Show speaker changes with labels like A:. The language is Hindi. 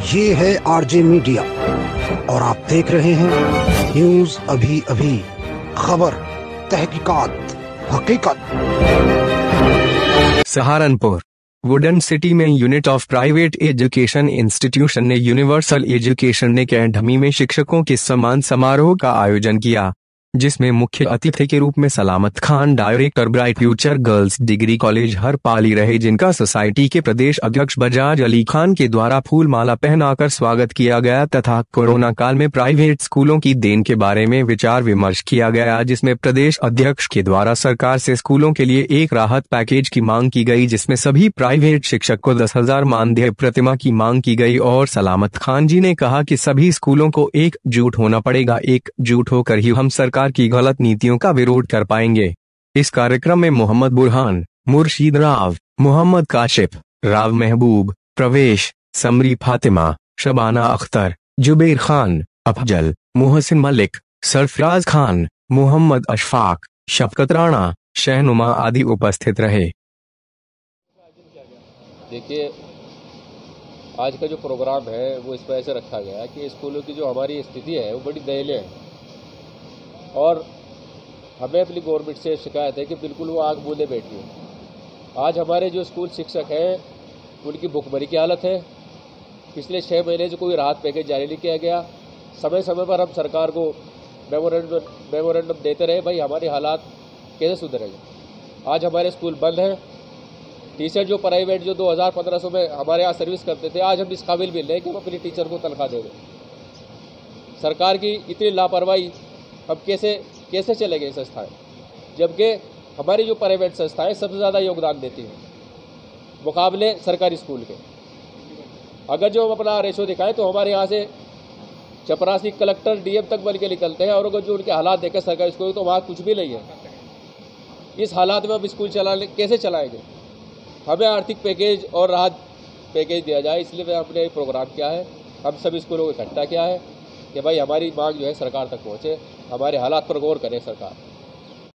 A: ये है आरजे मीडिया और आप देख रहे हैं न्यूज अभी अभी, खबर, तहकीकात, हकीकत।
B: सहारनपुर वुडन सिटी में unit of private education institution ने यूनिवर्सल एजुकेशन अकेडमी में शिक्षकों के सम्मान समारोह का आयोजन किया, जिसमें मुख्य अतिथि के रूप में Salamat Khan, director Bright Future Girls Degree College Harpali रहे, जिनका सोसाइटी के प्रदेश अध्यक्ष बजाज अली खान के द्वारा फूल माला पहनाकर स्वागत किया गया तथा कोरोना काल में प्राइवेट स्कूलों की देन के बारे में विचार विमर्श किया गया, जिसमें प्रदेश अध्यक्ष के द्वारा सरकार से स्कूलों के लिए एक राहत पैकेज की मांग की गई, जिसमें सभी प्राइवेट शिक्षक को 10,000 मानदेय प्रतिमा की मांग की गई। और सलामत खान जी ने कहा कि सभी स्कूलों को एकजुट होना पड़ेगा, एकजुट होकर ही हम सरकार की गलत नीतियों का विरोध कर पाएंगे। इस कार्यक्रम में मोहम्मद बुरहान, मुर्शीद राव, मोहम्मद काशिफ, राव महबूब, प्रवेश, समरी फातिमा, शबाना अख्तर, जुबैर खान, अफजल, मोहसिन मलिक, सरफराज खान, मोहम्मद अशफाक, शफकत राणा, शहनुमा आदि उपस्थित रहे।
C: देखिए, आज का जो प्रोग्राम है वो इस वजह से रखा गया है कि स्कूलों की जो हमारी स्थिति है वो बड़ी दयनीय है और हमें अपनी गवर्नमेंट से शिकायत है कि बिल्कुल वो आग बूंदे बैठी है। आज हमारे जो स्कूल शिक्षक हैं उनकी भुखमरी की हालत है। पिछले 6 महीने से कोई राहत पैकेज जारी नहीं किया गया। समय समय पर हम सरकार को मेमोरेंडम देते रहे, भाई हमारे हालात कैसे सुधरेंगे। आज हमारे स्कूल बंद हैं। टीचर जो प्राइवेट जो 2,000-1,500 में हमारे यहाँ सर्विस करते थे, आज हम इस काबिल भी नहीं कि हम अपनी टीचर को तनख्वाह दे दें। सरकार की इतनी लापरवाही, अब कैसे चलेंगे ये संस्थाएँ, जबकि हमारी जो प्राइवेट संस्थाएँ सबसे ज़्यादा योगदान देती हैं मुकाबले सरकारी स्कूल के। अगर जो हम अपना रेशो दिखाएं तो हमारे यहाँ से चपरासी कलेक्टर डीएम तक बन के निकलते हैं, और अगर जो उनके हालात देखें सरकारी स्कूल तो वहाँ कुछ भी नहीं है। इस हालात में अब स्कूल कैसे चलाएंगे। हमें आर्थिक पैकेज और राहत पैकेज दिया जाए, इसलिए हमने ये प्रोग्राम किया है। हम सभी स्कूलों को इकट्ठा किया है कि भाई हमारी मांग जो है सरकार तक पहुँचे, हमारे हालात पर गौर करे सरकार।